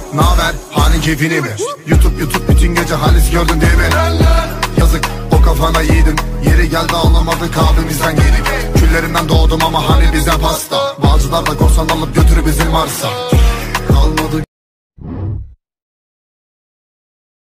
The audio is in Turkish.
naber hani keyfini ver. YouTube bütün gece halis gördün değil mi? Yazık o kafana yiğidim. Yeri geldi ağlamadık abimizden yedik. Küllerinden doğdum ama hani bize pasta. Bağcılar da korsan alıp götürü bizim varsa.